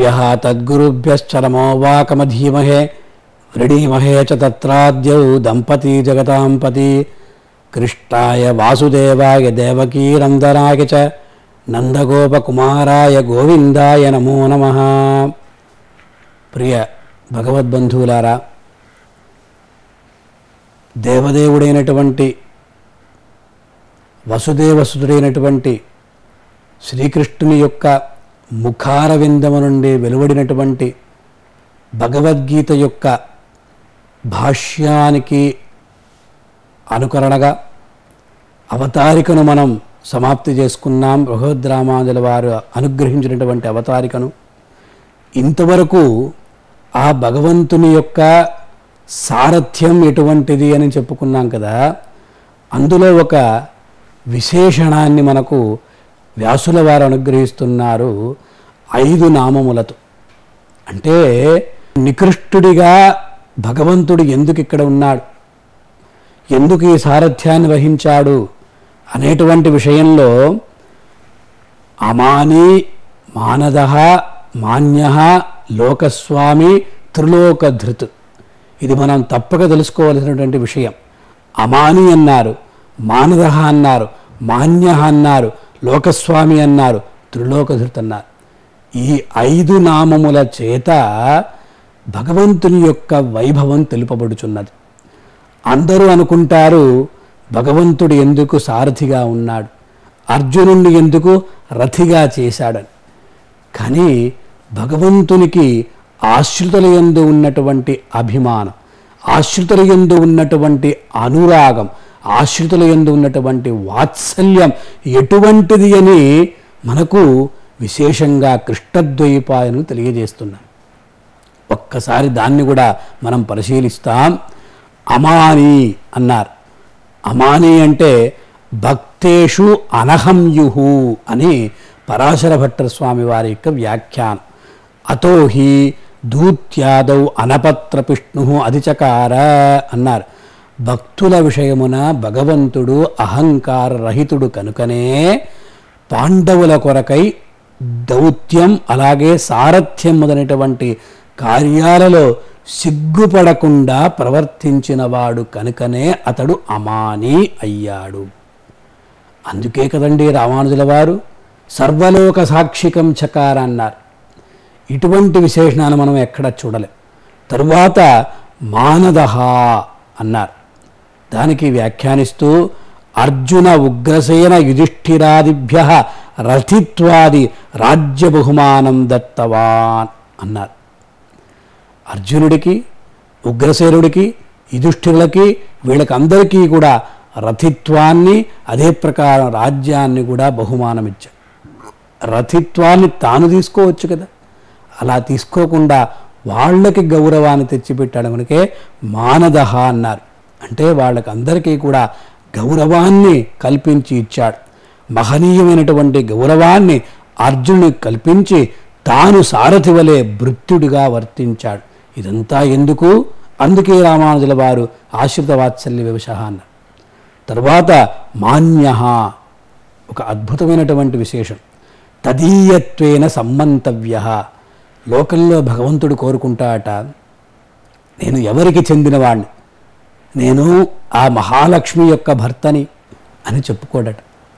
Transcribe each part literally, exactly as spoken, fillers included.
గురుభ్యః తద్గురుభ్యశ్చరమో వాకమధీమహే వ్రీడీమహే చ తత్రాద్యౌ దంపతి జగతాం పతి కృష్ణాయ వాసుదేవాయ దేవకీనందనాయ చ నందగోపకుమారాయ గోవిందాయ నమో నమః. ప్రియ భగవద్బంధువులారా, దేవదేవుడైనటువంటి వసుదేవసుతుడైనటువంటి శ్రీకృష్ణుని యొక్క ముఖారవిందము నుండి వెలువడినటువంటి భగవద్గీత యొక్క భాష్యానికి అనుకరణగా అవతారికను మనం సమాప్తి చేసుకున్నాం. భగవద్రామానుజుల వారు అనుగ్రహించినటువంటి అవతారికను. ఇంతవరకు ఆ భగవంతుని యొక్క సారథ్యం ఎటువంటిది అని చెప్పుకున్నాం కదా. అందులో ఒక విశేషణాన్ని మనకు వ్యాసుల వారు అనుగ్రహిస్తున్నారు ఐదు నామములతో. అంటే నికృష్టుడిగా భగవంతుడు ఎందుకు ఇక్కడ ఉన్నాడు, ఎందుకు ఈ సారథ్యాన్ని వహించాడు అనేటువంటి విషయంలో అమాని, మానదః, మాన్యః, లోకస్వామి, త్రిలోకధృత్, ఇది మనం తప్పక తెలుసుకోవాల్సినటువంటి విషయం. అమాని అన్నారు, మానదః అన్నారు, మాన్యః అన్నారు, లోకస్వామి అన్నారు, త్రిలోకధృత్ అన్నారు. ఈ ఐదు నామముల చేత భగవంతుని యొక్క వైభవం తెలుపబడుచున్నది. అందరూ అనుకుంటారు భగవంతుడు ఎందుకు సారథిగా ఉన్నాడు, అర్జునుడిని ఎందుకు రథిగా చేశాడని. కానీ భగవంతునికి ఆశ్రితుల యందు ఉన్నటువంటి అభిమానం, ఆశ్రితుల యందు ఉన్నటువంటి అనురాగం, ఆశ్రితుల యందు ఉన్నటువంటి వాత్సల్యం ఎటువంటిది అని మనకు విశేషంగా కృష్ణద్వైపాయనులు తెలియజేస్తున్నారు. ఒక్కసారి దాన్ని కూడా మనం పరిశీలిస్తాం. అమాని అన్నారు. అమాని అంటే భక్తేషు అనహంయుహు అని పరాశర భట్టర్ స్వామి వారి యొక్క వ్యాఖ్యానం. అతో హి దూత్యాదౌ అనపత్ర పిష్ణు అధిచకార అన్నారు. భక్తుల విషయమున భగవంతుడు అహంకార రహితుడు కనుకనే పాండవుల కొరకై దౌత్యం అలాగే సారథ్యం మొదలైనటువంటి కార్యాలలో సిగ్గుపడకుండా ప్రవర్తించినవాడు కనుకనే అతడు అమాని అయ్యాడు. అందుకే కదండి రామానుజుల వారు సర్వలోక సాక్షికం చకార అన్నారు. ఇటువంటి విశేషణాలు మనం ఎక్కడ చూడలేం. తరువాత మానదః అన్నారు. దానికి వ్యాఖ్యానిస్తూ అర్జున ఉగ్రసేన యుధిష్ఠిరాదిభ్య రథిత్వాది రాజ్య బహుమానం దత్తవాన్ అన్నారు. అర్జునుడికి, ఉగ్రసేనుడికి, యుధిష్ఠిరులకి, వీళ్ళకి అందరికీ కూడా రథిత్వాన్ని అదే ప్రకారం రాజ్యాన్ని కూడా బహుమానం ఇచ్చాడు. రథిత్వాన్ని తాను తీసుకోవచ్చు కదా, అలా తీసుకోకుండా వాళ్ళకి గౌరవాన్ని తెచ్చిపెట్టాడు. మనకే మానదః అన్నారు. అంటే వాళ్ళకి అందరికీ కూడా గౌరవాన్ని కల్పించి ఇచ్చాడు. మహనీయమైనటువంటి గౌరవాన్ని అర్జునుడికి కల్పించి తాను సారథి వలె భృత్యుడిగా వర్తించాడు. ఇదంతా ఎందుకు? అందుకే రామానుజుల వారు ఆశ్రిత వాత్సల్య వివశః అన్నారు. తర్వాత మాన్యః, ఒక అద్భుతమైనటువంటి విశేషం. తదీయత్వేన సమ్మంతవ్యః. లోకంలో భగవంతుడు కోరుకుంటాట, నేను ఎవరికి చెందినవాణ్ణి, నేను ఆ మహాలక్ష్మి యొక్క భర్తని అని చెప్పుకోడట.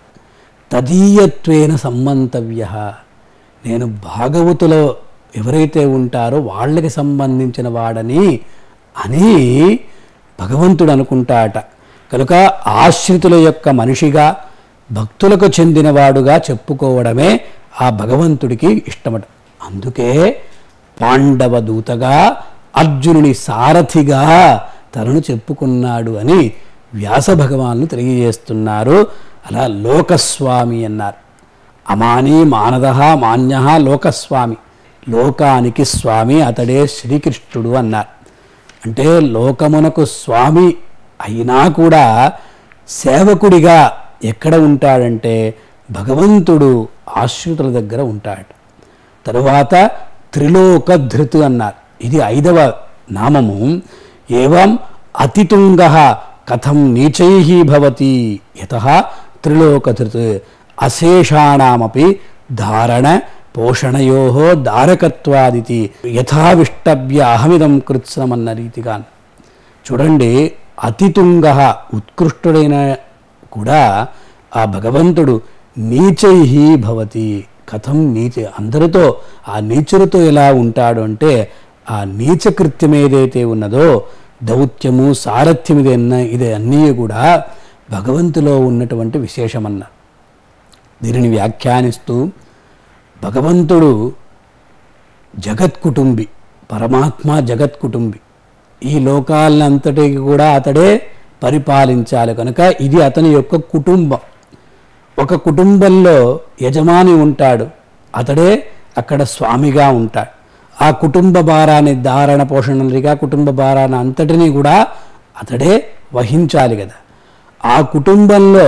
తదీయత్వేన సమ్మంతవ్యః, నేను భాగవతులో ఎవరైతే ఉంటారో వాళ్ళకి సంబంధించిన వాడని అని భగవంతుడు అనుకుంటాట. కనుక ఆశ్రితుల యొక్క మనిషిగా, భక్తులకు చెందినవాడుగా చెప్పుకోవడమే ఆ భగవంతుడికి ఇష్టమట. అందుకే పాండవ దూతగా, అర్జునుని సారథిగా తనను చెప్పుకున్నాడు అని వ్యాస భగవానులు తెలియజేస్తున్నారు. అలా లోకస్వామి అన్నారు. అమాని, మానదః, మాన్యః, లోకస్వామి, లోకానికి స్వామి అతడే శ్రీకృష్ణుడు అన్నారు. అంటే లోకమునకు స్వామి అయినా కూడా సేవకుడిగా ఎక్కడ ఉంటాడంటే భగవంతుడు ఆశ్రితుల దగ్గర ఉంటాడు. తరువాత త్రిలోకధృత్ అన్నారు. ఇది ఐదవ నామము. ఏవం అతితుంగః కథం నీచైః భవతి యతః త్రిలోకధృత్ అశేషాణమపి ధారణ పోషణయో దారకత్వాదితి యథావిష్టభ్య అహమిదం కృత్స్నం అన్న రీతిగా. చూడండి, అతితుంగ ఉత్కృష్టుడైన కూడా ఆ భగవంతుడు నీచై భవతి. కథం నీచ, అందరితో ఆ నీచులతో ఎలా ఉంటాడు అంటే ఆ నీచకృత్యం ఏదైతే ఉన్నదో దౌత్యము సారథ్యం ఇదన్న ఇది అన్నీ కూడా భగవంతులో ఉన్నటువంటి విశేషమన్న. దీనిని వ్యాఖ్యానిస్తూ భగవంతుడు జగత్కుటుంబి, పరమాత్మ జగత్కుటుంబి, ఈ లోకాలంతటికి కూడా అతడే పరిపాలించాలి కనుక ఇది అతని యొక్క కుటుంబం. ఒక కుటుంబంలో యజమాని ఉంటాడు, అతడే అక్కడ స్వామిగా ఉంటాడు. ఆ కుటుంబ భారాన్ని ధారణ పోషణగా కుటుంబ భారాన్ని అంతటినీ కూడా అతడే వహించాలి కదా. ఆ కుటుంబంలో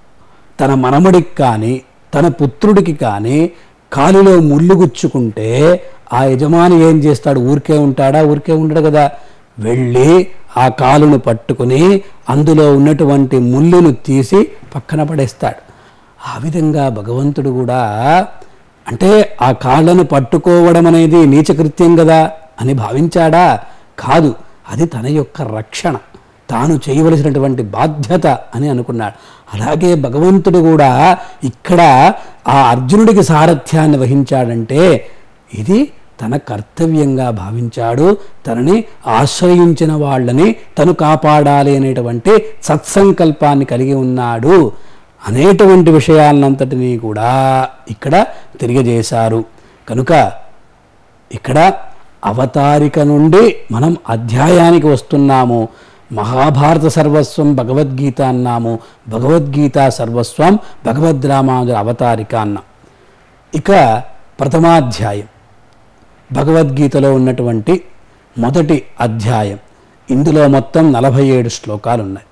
తన మనమడికి కానీ తన పుత్రుడికి కానీ కాలులో ముళ్ళు గుచ్చుకుంటే ఆ యజమాని ఏం చేస్తాడు? ఊరికే ఉంటాడా? ఊరికే ఉండడు కదా. వెళ్ళి ఆ కాలును పట్టుకుని అందులో ఉన్నటువంటి ముళ్ళును తీసి పక్కన పడేస్తాడు. ఆ విధంగా భగవంతుడు కూడా, అంటే ఆ కాళ్ళను పట్టుకోవడం అనేది నీచకృత్యం కదా అని భావించాడా? కాదు, అది తన యొక్క రక్షణ, తాను చేయవలసినటువంటి బాధ్యత అని అనుకున్నాడు. అలాగే భగవంతుడు కూడా ఇక్కడ ఆ అర్జునుడికి సారథ్యాన్ని వహించాడంటే ఇది తన కర్తవ్యంగా భావించాడు. తనని ఆశ్రయించిన వాళ్ళని తను కాపాడాలి అనేటువంటి సత్సంకల్పాన్ని కలిగి ఉన్నాడు అనేటువంటి విషయాలంతటినీ కూడా ఇక్కడ తెలియజేశారు. కనుక ఇక్కడ అవతారిక నుండి మనం అధ్యాయానికి వస్తున్నాము. మహాభారత సర్వస్వం భగవద్గీత అన్నాము, భగవద్గీత సర్వస్వం భగవద్ రామానుజ అవతారిక అన్నాం. ఇక ప్రథమాధ్యాయం భగవద్గీతలో ఉన్నటువంటి మొదటి అధ్యాయం. ఇందులో మొత్తం నలభై ఏడు శ్లోకాలు ఉన్నాయి.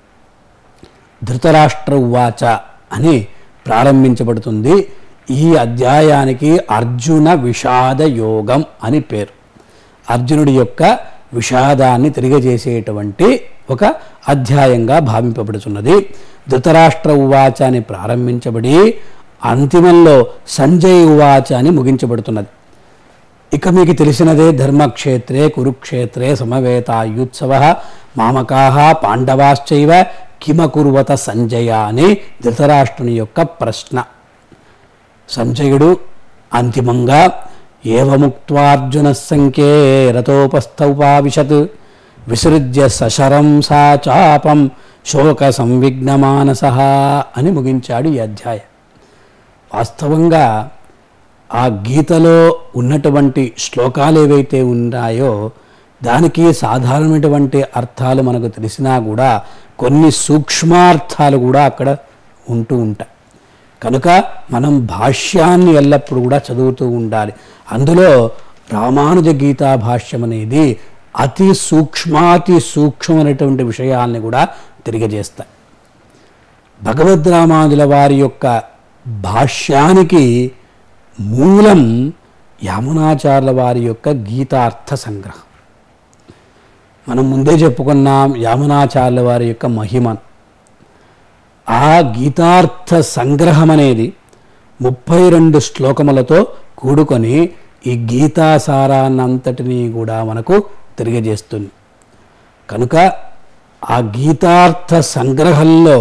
ధృతరాష్ట్ర ఉవాచ అని ప్రారంభించబడుతుంది. ఈ అధ్యాయానికి అర్జున విషాద యోగం అని పేరు. అర్జునుడి యొక్క విషాదాన్ని తెలియజేసేటువంటి ఒక అధ్యాయంగా భావింపబడుతున్నది. ధృతరాష్ట్ర ఉవాచ అని ప్రారంభించబడి అంతిమంలో సంజయ్ ఉవాచ అని ముగించబడుతున్నది. ఇక మీకు తెలిసినదే, ధర్మక్షేత్రే కురుక్షేత్రే సమవేతాయుత్సవ మామకాహ పాండవాశ్చైవ కిమకుర్వత సంజయ అని ధృతరాష్ట్రుని యొక్క ప్రశ్న. సంజయుడు అంతిమంగా ఏవముక్త్వార్జున సంఖ్యే రథోపస్థౌపావిశత్ విసృజ్య సశరం సా చాపం శోక సంవిఘ్నమానసః అని ముగించాడు ఈ అధ్యాయం. వాస్తవంగా ఆ గీతలో ఉన్నటువంటి శ్లోకాలు ఏవైతే ఉన్నాయో దానికి సాధారణమైనటువంటి అర్థాలు మనకు తెలిసినా కూడా కొన్ని సూక్ష్మార్థాలు కూడా అక్కడ ఉంటూ ఉంటాయి. కనుక మనం భాష్యాన్ని ఎల్లప్పుడూ కూడా చదువుతూ ఉండాలి. అందులో రామానుజ గీతా భాష్యం అనేది అతి సూక్ష్మాతి సూక్ష్మమైనటువంటి విషయాల్ని కూడా తెలియజేస్తాయి. భగవద్ రామానుజుల వారి యొక్క భాష్యానికి మూలం యామునాచార్యుల వారి యొక్క గీతార్థ సంగ్రహం. మనం ముందే చెప్పుకున్నాం యామునాచార్యుల వారి యొక్క మహిమను. ఆ గీతార్థ సంగ్రహం అనేది ముప్పై రెండు శ్లోకములతో కూడుకొని ఈ గీతాసారాన్నంతటినీ కూడా మనకు తెలియజేస్తుంది. కనుక ఆ గీతార్థ సంగ్రహంలో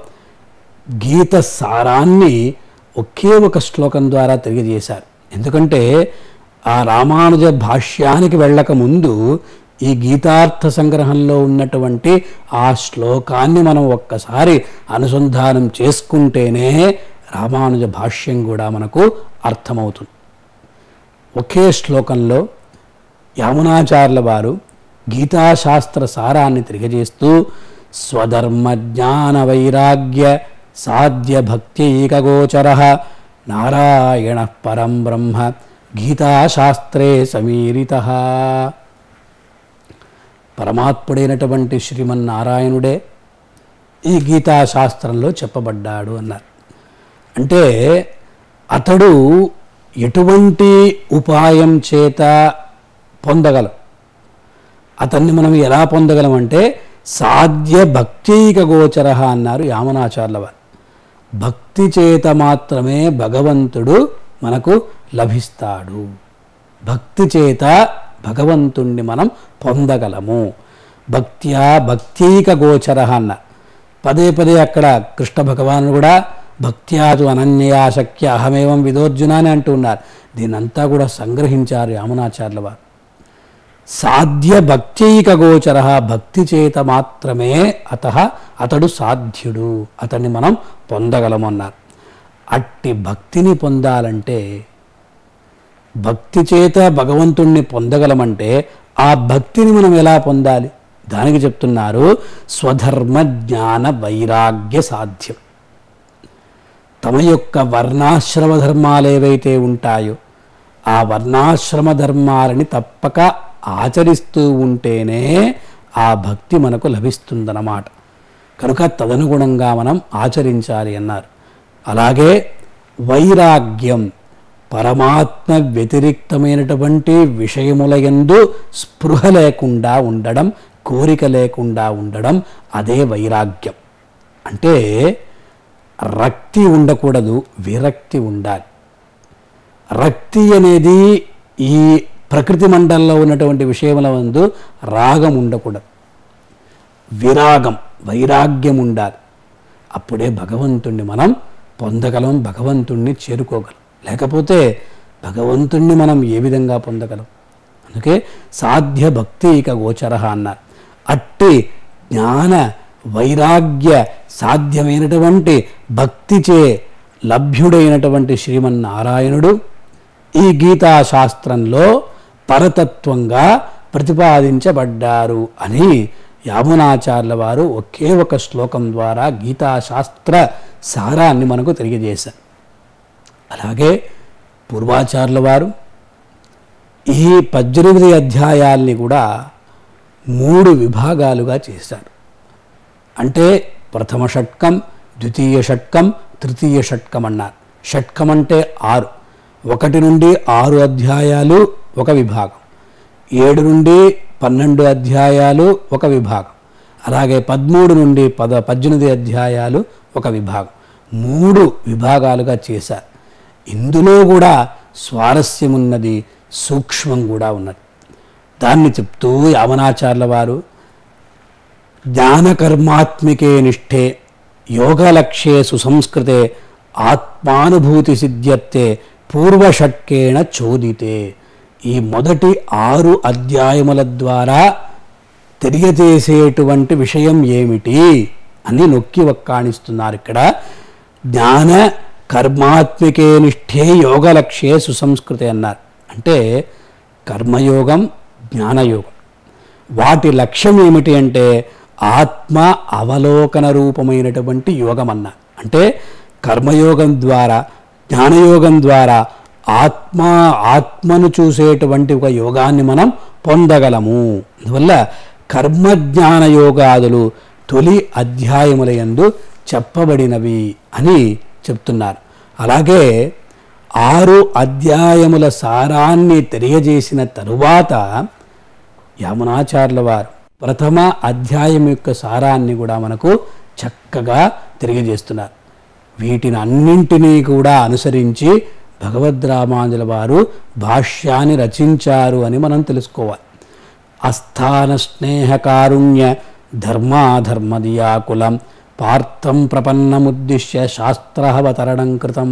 గీత సారాన్ని ఒకే ఒక శ్లోకం ద్వారా తెలియజేశారు. ఎందుకంటే ఆ రామానుజ భాష్యానికి వెళ్ళక ముందు ఈ గీతార్థ సంగ్రహంలో ఉన్నటువంటి ఆ శ్లోకాన్ని మనం ఒక్కసారి అనుసంధానం చేసుకుంటేనే రామానుజ భాష్యం కూడా మనకు అర్థమవుతుంది. ఒకే శ్లోకంలో యామునాచార్యుల వారు గీతాశాస్త్ర సారాన్ని తెలియజేస్తూ స్వధర్మ జ్ఞాన వైరాగ్య సాధ్య భక్తైకగోచర నారాయణ పరం బ్రహ్మ గీతాశాస్త్రే సమీరితః. పరమాత్ముడైనటువంటి శ్రీమన్నారాయణుడే ఈ గీతాశాస్త్రంలో చెప్పబడ్డాడు అన్నారు. అంటే అతడు ఎటువంటి ఉపాయం చేత పొందగలం, అతన్ని మనం ఎలా పొందగలం అంటే సాధ్య భక్తైక గోచర అన్నారు యామునాచార్యుల వారు. భక్తి చేత మాత్రమే భగవంతుడు మనకు లభిస్తాడు. భక్తి చేత భగవంతుణ్ణి మనం పొందగలము. భక్త్యా భక్తీక గోచర అన్న పదే పదే అక్కడ కృష్ణ భగవానుడు కూడా భక్త్యాదు అనన్యయా శక్య అహమేవం విదోర్జున అని అంటున్నారు. దీనంతా కూడా సంగ్రహించారు యామునాచార్యుల వారు. సాధ్య భక్తీక గోచర, భక్తి చేత మాత్రమే అత అతడు సాధ్యుడు, అతన్ని మనం పొందగలమన్నారు. అట్టి భక్తిని పొందాలంటే, భక్తి చేత భగవంతుణ్ణి పొందగలమంటే ఆ భక్తిని మనం ఎలా పొందాలి? దానికి చెప్తున్నారు స్వధర్మ జ్ఞాన వైరాగ్య సాధ్యం. తమ యొక్క వర్ణాశ్రమ ధర్మాలు ఏవైతే ఉంటాయో ఆ వర్ణాశ్రమ ధర్మాలని తప్పక ఆచరిస్తూ ఉంటేనే ఆ భక్తి మనకు లభిస్తుందన్నమాట. కనుక తదనుగుణంగా మనం ఆచరించాలి అన్నారు. అలాగే వైరాగ్యం, పరమాత్మ వ్యతిరిక్తమైనటువంటి విషయముల యందు స్పృహ లేకుండా ఉండడం, కోరిక లేకుండా ఉండడం, అదే వైరాగ్యం. అంటే రక్తి ఉండకూడదు, విరక్తి ఉండాలి. రక్తి అనేది ఈ ప్రకృతి మండలంలో ఉన్నటువంటి విషయముల యందు రాగం ఉండకూడదు, విరాగం వైరాగ్యం ఉండాలి. అప్పుడే భగవంతుణ్ణి మనం పొందగలం, భగవంతుణ్ణి చేరుకోగలం. లేకపోతే భగవంతుణ్ణి మనం ఏ విధంగా పొందగలం? అందుకే సాధ్య భక్తి ఇక గోచర అన్నారు. అట్టి జ్ఞాన వైరాగ్య సాధ్యమైనటువంటి భక్తిచే లభ్యుడైనటువంటి శ్రీమన్నారాయణుడు ఈ గీతాశాస్త్రంలో పరతత్వంగా ప్రతిపాదించబడ్డారు అని యామునాచార్యుల వారు ఒకే ఒక శ్లోకం ద్వారా గీతాశాస్త్ర సారాన్ని మనకు తెలియజేశారు. అలాగే పూర్వాచార్యుల వారు ఈ పద్దెనిమిది అధ్యాయాల్ని కూడా మూడు విభాగాలుగా చేశారు. అంటే ప్రథమ షట్కం, ద్వితీయ షట్కం, తృతీయ షట్కం అన్నారు. షట్కం అంటే ఆరు, ఒకటి నుండి ఆరు అధ్యాయాలు ఒక విభాగం, ఏడు నుండి పన్నెండు అధ్యాయాలు ఒక విభాగం, అలాగే పదమూడు నుండి పద పద్దెనిమిది అధ్యాయాలు ఒక విభాగం, మూడు విభాగాలుగా చేశారు. ఇందులో కూడా స్వారస్యం ఉన్నది, సూక్ష్మం కూడా ఉన్నది. దాన్ని చెప్తూ యామునాచార్యుల వారు జ్ఞానకర్మాత్మికే నిష్ఠే యోగలక్ష్యే సుసంస్కృతే ఆత్మానుభూతి సిద్ధ్యర్థే పూర్వషట్కేణ చోదితే. ఈ మొదటి ఆరు అధ్యాయముల ద్వారా తెలియజేసేటువంటి విషయం ఏమిటి అని నొక్కి వక్కాణిస్తున్నారు ఇక్కడ. జ్ఞాన కర్మాత్మికే నిష్ఠే యోగలక్ష్యే సుసంస్కృతే అన్నారు. అంటే కర్మయోగం, జ్ఞానయోగం, వాటి లక్ష్యం ఏమిటి అంటే ఆత్మ అవలోకన రూపమైనటువంటి యోగం అన్నారు. అంటే కర్మయోగం ద్వారా, జ్ఞానయోగం ద్వారా ఆత్మ ఆత్మను చూసేటువంటి ఒక యోగాన్ని మనం పొందగలము. అందువల్ల కర్మజ్ఞాన యోగాదులు తొలి అధ్యాయముల యందు చెప్పబడినవి అని చెప్తున్నారు. అలాగే ఆరు అధ్యాయముల సారాన్ని తెలియజేసిన తరువాత యామునాచార్యుల వారు ప్రథమ అధ్యాయం యొక్క సారాన్ని కూడా మనకు చక్కగా తెలియజేస్తున్నారు. వీటిని అన్నింటినీ కూడా అనుసరించి భగవద్రామానుజుల వారు భాష్యాన్ని రచించారు అని మనం తెలుసుకోవాలి. అస్థాన స్నేహ కారుణ్య ధర్మాధర్మదియాకులం పార్థం ప్రపన్నముద్దిశ్య శాస్త్రావతరణం కృతం.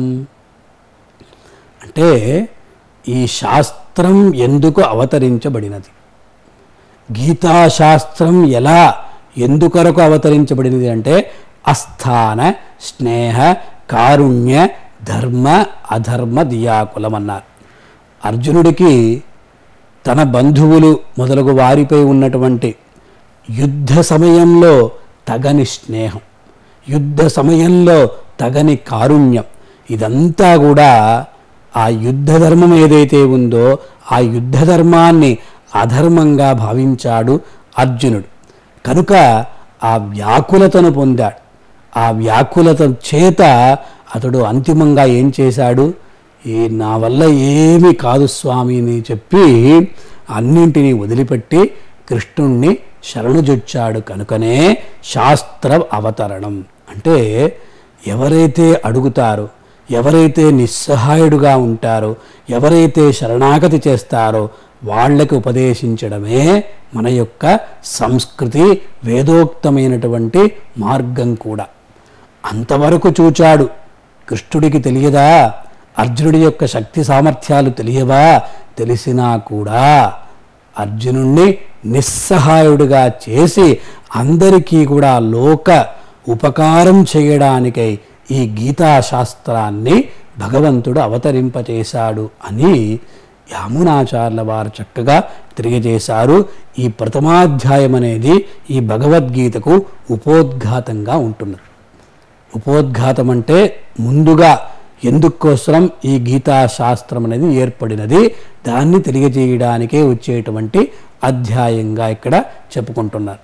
అంటే ఈ శాస్త్రం ఎందుకు అవతరించబడినది, గీతాశాస్త్రం ఎలా ఎందుకొరకు అవతరించబడినది అంటే అస్థాన స్నేహ కారుణ్య ధర్మ అధర్మ దియాకులం అన్నారు. అర్జునుడికి తన బంధువులు మొదలగు వారిపై ఉన్నటువంటి యుద్ధ సమయంలో తగని స్నేహం, యుద్ధ సమయంలో తగని కారుణ్యం, ఇదంతా కూడా ఆ యుద్ధ ధర్మం ఏదైతే ఉందో ఆ యుద్ధ ధర్మాన్ని అధర్మంగా భావించాడు అర్జునుడు. కనుక ఆ వ్యాకులతను పొందాడు. ఆ వ్యాకులత చేత అతడు అంతిమంగా ఏం చేశాడు, ఈ నా వల్ల ఏమీ కాదు స్వామి అని చెప్పి అన్నింటినీ వదిలిపెట్టి కృష్ణుణ్ణి శరణుజొచ్చాడు. కనుకనే శాస్త్ర అవతరణం అంటే ఎవరైతే అడుగుతారో ఎవరైతే నిస్సహాయుడుగా ఉంటారో, ఎవరైతే శరణాగతి చేస్తారో వాళ్ళకి ఉపదేశించడమే మన యొక్క సంస్కృతి, వేదోక్తమైనటువంటి మార్గం కూడా. అంతవరకు చూచాడు. కృష్ణుడికి తెలియదా? అర్జునుడి యొక్క శక్తి సామర్థ్యాలు తెలియవా? తెలిసినా కూడా అర్జునుణ్ణి నిస్సహాయుడిగా చేసి అందరికీ కూడా లోక ఉపకారం చేయడానికై ఈ గీతాశాస్త్రాన్ని భగవంతుడు అవతరింపచేశాడు అని యామునాచార్యుల వారు చక్కగా తెలియజేశారు. ఈ ప్రథమాధ్యాయం అనేది ఈ భగవద్గీతకు ఉపోద్ఘాతంగా ఉంటున్నది. ఉపోద్ఘాతం అంటే ముందుగా ఎందుకోసం ఈ గీతాశాస్త్రం అనేది ఏర్పడినది, దాన్ని తెలియజేయడానికే వచ్చేటువంటి అధ్యాయంగా ఇక్కడ చెప్పుకుంటున్నారు.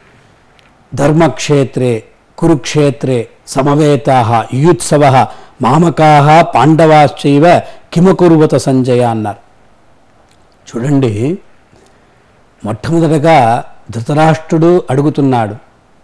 ధర్మక్షేత్రే కురుక్షేత్రే సమవేతాః యుయుత్సవః మామకాః పాండవాశ్చైవ కిమకుర్వత సంజయ అన్నారు. చూడండి, మొట్టమొదటగా ధృతరాష్ట్రుడు అడుగుతున్నాడు.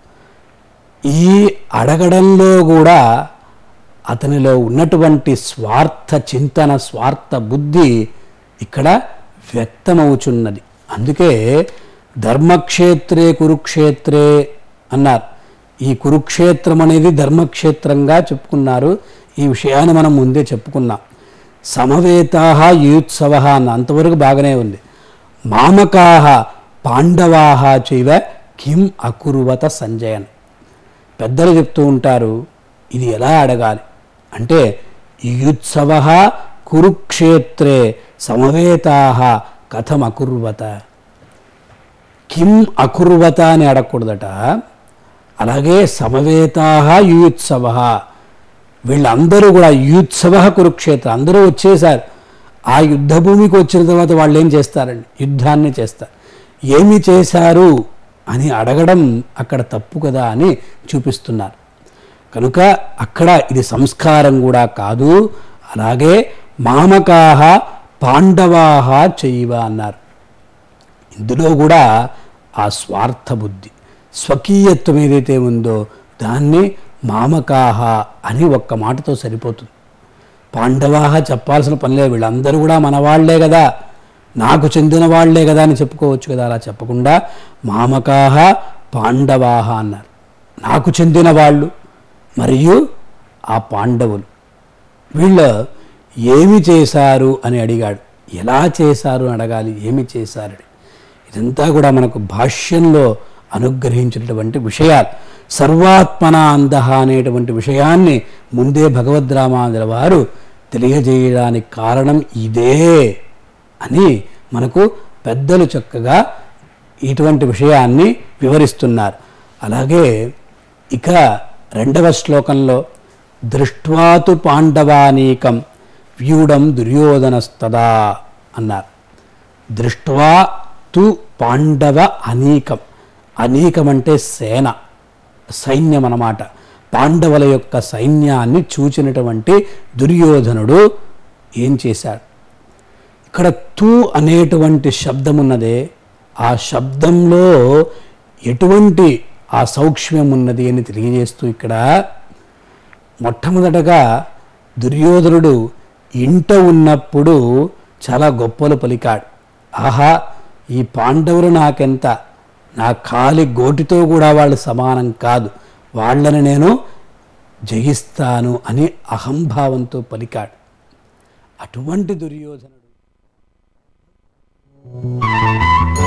ఈ అడగడంలో కూడా అతనిలో ఉన్నటువంటి స్వార్థ చింతన, స్వార్థ బుద్ధి ఇక్కడ వ్యక్తమవుచున్నది. అందుకే ధర్మక్షేత్రే కురుక్షేత్రే అన్నారు. ఈ కురుక్షేత్రం అనేది ధర్మక్షేత్రంగా చెప్పుకున్నారు. ఈ విషయాన్ని మనం ముందే చెప్పుకున్నాం. సమవేతాః యుయుత్సవః అన్న అంతవరకు బాగానే ఉంది. మామకాః పాండవాః చైవ కిం అకుర్వత సంజయన్. పెద్దలు చెప్తూ ఉంటారు, ఇది ఎలా అడగాలి అంటే యుయుత్సవః కురుక్షేత్రే సమవేతాః కథం అకుర్వత. కిం అకుర్వత అని అడగకూడదట. అలాగే సమవేతాః యుయుత్సవః, వీళ్ళందరూ కూడా యుయుత్సవః కురుక్షేత్ర, అందరూ వచ్చేసారు. ఆ యుద్ధ భూమికి వచ్చిన తర్వాత వాళ్ళు ఏం చేస్తారండి? యుద్ధాన్ని చేస్తారు. ఏమి చేశారు అని అడగడం అక్కడ తప్పు కదా అని చూపిస్తున్నారు. కనుక అక్కడ ఇది సంస్కారం కూడా కాదు. అలాగే మామకాః పాండవాః చైవ అన్నారు. ఇందులో కూడా ఆ స్వార్థ బుద్ధి, స్వకీయత్వం ఏదైతే ఉందో దాన్ని మామకాః అని ఒక్క మాటతో సరిపోతుంది. పాండవాః చెప్పాల్సిన పని లేదు. వీళ్ళందరూ కూడా మన వాళ్లే కదా, నాకు చెందిన వాళ్లే కదా అని చెప్పుకోవచ్చు కదా. అలా చెప్పకుండా మామకాః పాండవాః అన్నారు. నాకు చెందిన వాళ్ళు మరియు ఆ పాండవులు, వీళ్ళు ఏమి చేశారు అని అడిగాడు. ఎలా చేశారు అని అడగాలి, ఏమి చేశారని. ఇదంతా కూడా మనకు భాష్యంలో అనుగ్రహించినటువంటి విషయాలు. సర్వాత్మన అందహ అనేటువంటి విషయాన్ని ముందే భగవద్రామానుజుల వారు తెలియజేయడానికి కారణం ఇదే అని మనకు పెద్దలు చక్కగా ఇటువంటి విషయాన్ని వివరిస్తున్నారు. అలాగే ఇక రెండవ శ్లోకంలో దృష్ట్వాతు పాండవానీకం వ్యూఢం దుర్యోధనస్తదా అన్నారు. దృష్ట్వా తు పాండవ అనీకం. అనీకం అంటే సేన, సైన్యం అన్నమాట. పాండవుల యొక్క సైన్యాన్ని చూచినటువంటి దుర్యోధనుడు ఏం చేశాడు? ఇక్కడ తు అనేటువంటి శబ్దం ఉన్నదే, ఆ శబ్దంలో ఎటువంటి ఆ సౌక్ష్మ్యం ఉన్నది అని తెలియజేస్తూ ఇక్కడ మొట్టమొదటగా దుర్యోధనుడు ఇంట ఉన్నప్పుడు చాలా గొప్పలు పలికాడు. ఆహా, ఈ పాండవులు నాకెంత, నా కాలి గోటితో కూడా వాళ్ళు సమానం కాదు, వాళ్ళని నేను జయిస్తాను అని అహంభావంతో పలికాడు. అటువంటి దుర్యోధనుడు